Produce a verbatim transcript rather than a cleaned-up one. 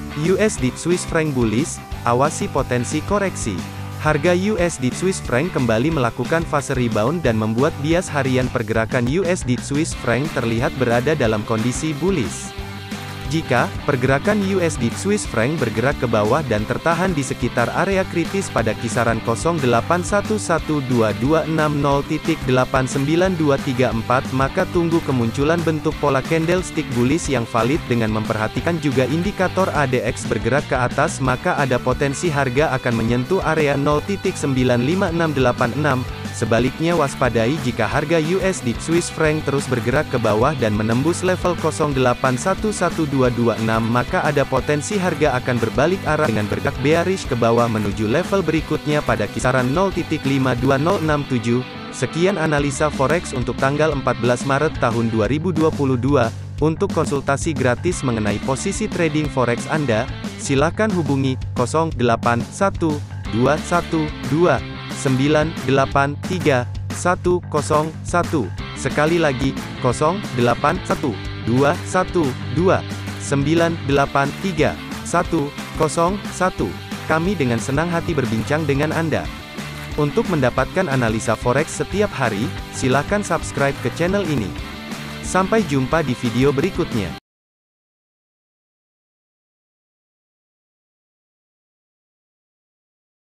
U S D Swiss franc bullish, awasi potensi koreksi. Harga U S D Swiss franc kembali melakukan fase rebound dan membuat bias harian pergerakan U S D Swiss franc terlihat berada dalam kondisi bullish. Jika pergerakan U S D Swiss franc bergerak ke bawah dan tertahan di sekitar area kritis pada kisaran nol delapan satu satu dua dua enam nol titik delapan sembilan dua tiga empat, maka tunggu kemunculan bentuk pola candlestick bullish yang valid dengan memperhatikan juga indikator A D X bergerak ke atas, maka ada potensi harga akan menyentuh area nol titik sembilan lima enam delapan enam. Sebaliknya waspadai jika harga U S D Swiss franc terus bergerak ke bawah dan menembus level nol delapan satu satu dua dua enam, maka ada potensi harga akan berbalik arah dengan bergerak bearish ke bawah menuju level berikutnya pada kisaran nol titik lima dua nol enam tujuh. Sekian analisa forex untuk tanggal empat belas Maret tahun dua ribu dua puluh dua. Untuk konsultasi gratis mengenai posisi trading forex Anda, silakan hubungi nol delapan satu dua satu dua sembilan delapan tiga satu nol satu. Sekali lagi, nol delapan satu dua satu dua sembilan delapan tiga satu nol satu. Kami dengan senang hati berbincang dengan Anda. Untuk mendapatkan analisa forex setiap hari, silakan subscribe ke channel ini. Sampai jumpa di video berikutnya.